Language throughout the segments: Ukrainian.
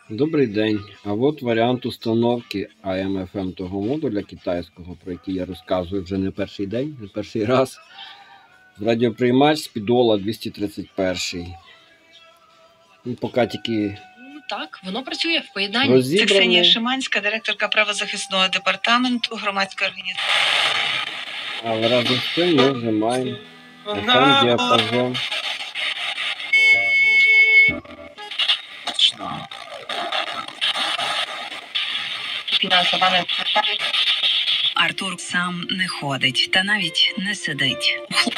Добрий день. А от варіант установки AM/FM того модуля китайського, про який я розказую вже не перший день, не перший раз. Радіоприймач Speedola 231. І поки тільки так, воно працює в поєднанні. Це Ксенія Шиманська, директорка правозахисного департаменту громадської організації. Але разом з тим ми вже маємо FM-діапазон. Артур сам не ходить та навіть не сидить.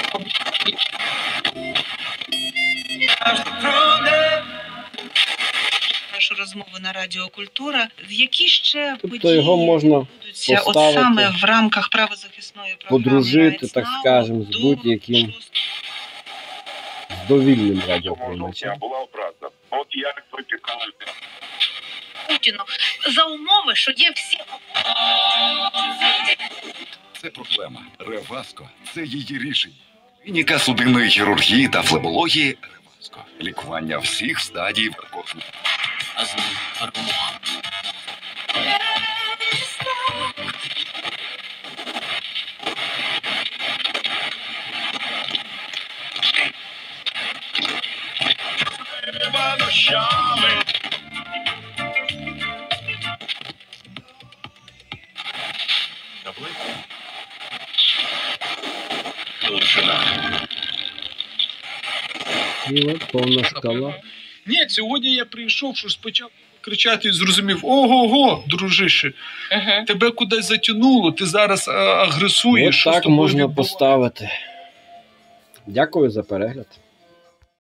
Нашу розмову на Радіо Культура, в які ще Тобто його можна будуться от саме в рамках правозахисної програми, подружити, так скажемо, з будь-яким довільним радіоприймачем. Була образа. От як ви підказуєте Путіну за умови, що є всі. Це проблема. Реваско – це її рішення. Клініка судинної хірургії та флебології Реваско. Лікування всіх стадій варикозу. А з ним аргумент. І от повна шкала. Ні, сьогодні я прийшов, що спочатку кричати і зрозумів: ого-го, дружище, тебе кудись затягнуло, ти зараз агресуєш. От що з так тобою можна відбувається? поставити. Дякую за перегляд.